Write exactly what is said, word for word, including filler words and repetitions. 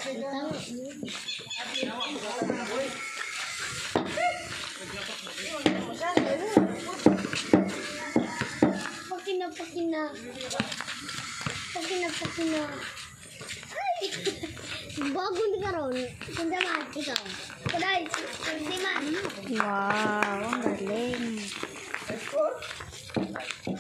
Pakina, pakina. Pakina, pakina. Ay! Bago ni karon. Kunda man, ikaw. Kuday, hindi man. Wow, ang galing.